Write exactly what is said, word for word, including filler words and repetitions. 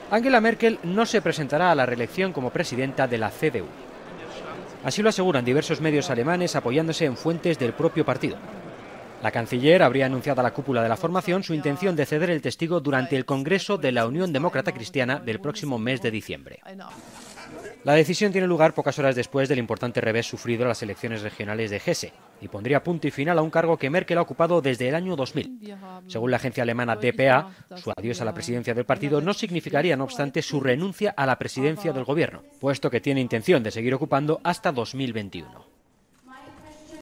Angela Merkel no se presentará a la reelección como presidenta de la C D U. Así lo aseguran diversos medios alemanes apoyándose en fuentes del propio partido. La canciller habría anunciado a la cúpula de la formación su intención de ceder el testigo durante el Congreso de la Unión Demócrata Cristiana del próximo mes de diciembre. La decisión tiene lugar pocas horas después del importante revés sufrido en las elecciones regionales de Hesse y pondría punto y final a un cargo que Merkel ha ocupado desde el año dos mil. Según la agencia alemana D P A, su adiós a la presidencia del partido no significaría, no obstante, su renuncia a la presidencia del gobierno, puesto que tiene intención de seguir ocupando hasta dos mil veintiuno.